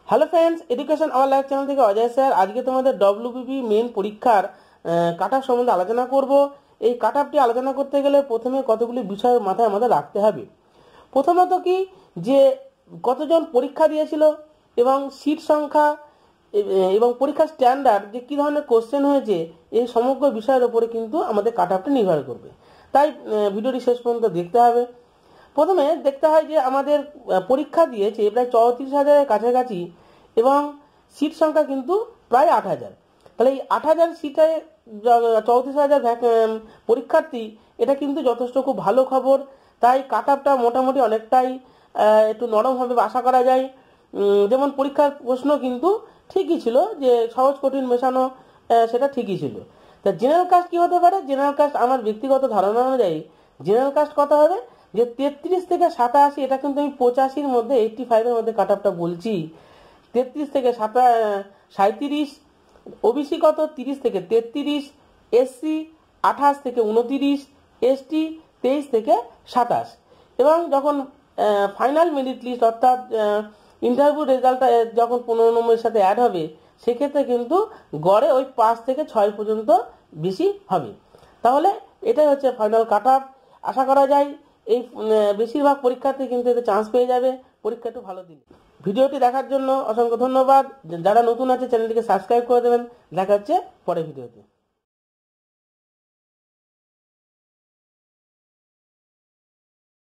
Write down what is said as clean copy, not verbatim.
Hello friends, education our life channel থেকে Ajay sir আজকে তোমাদের WBP মেইন পরীক্ষার কাটঅফ সম্বন্ধে আলোচনা করব। এই কাটঅফটি আলোচনা করতে গেলে প্রথমে কতগুলি বিষয় মাথায় আমাদের রাখতে হবে। প্রথমত কি যে কতজন পরীক্ষা দিয়েছিল এবং সিট সংখ্যা এবং পরীক্ষার স্ট্যান্ডার্ড যে কী ধরনের কোশ্চেন হয়েছে এই সমগ্র বিষয়ের উপরে কিন্তু আমাদের কাটঅফটি নির্ভর করবে। তাই ভিডিওটি শেষ পর্যন্ত দেখতে হবে। প্রথমে দেখতে হয় যে আমাদের পরীক্ষা দিয়েছে প্রায় 34,000-এর কাছাকাছি এবং সিট সংখ্যা কিন্তু প্রায় 8,000। তাহলে এই 8,000 সিটে 34,000 পরীক্ষার্থী, এটা কিন্তু যথেষ্ট খুব ভালো খবর। তাই কাটঅফটা মোটামুটি অনেকটাই একটু নরম হবে আশা করা যায়। যেমন পরীক্ষার প্রশ্ন কিন্তু ঠিকই ছিল, যে সহজ কঠিন মেশানো সেটা ঠিকই ছিল। তা জেনারেল কাস্ট কী হতে পারে? জেনারেল কাস্ট আমার ব্যক্তিগত ধারণা অনুযায়ী জেনারেল কাস্ট কত হবে যে 33 থেকে 87, এটা কিন্তু আমি 85-এর মধ্যে 85-এর মধ্যে কাটঅফটা বলছি। 33 থেকে 37, ওবিসি কত 30 থেকে 33, এসসি 28 থেকে 29, এসটি 23 থেকে 27। এবং যখন ফাইনাল মেরিট লিস্ট অর্থাৎ ইন্টারভিউ রেজাল্টটা যখন 15 নম্বরের সাথে অ্যাড হবে, সেক্ষেত্রে কিন্তু গড়ে ওই 5 থেকে 6 পর্যন্ত বেশি হবে। তাহলে এটাই হচ্ছে ফাইনাল কাটঅফ। আশা করা যায় এই বেশিরভাগ পরীক্ষার্থী কিন্তু এতে চান্স পেয়ে যাবে পরীক্ষা একটু ভালো দিলে। ভিডিওটি দেখার জন্য অসংখ্য ধন্যবাদ। যারা নতুন আছে চ্যানেলটিকে সাবস্ক্রাইব করে দেবেন। দেখা হচ্ছে পরের ভিডিওতে।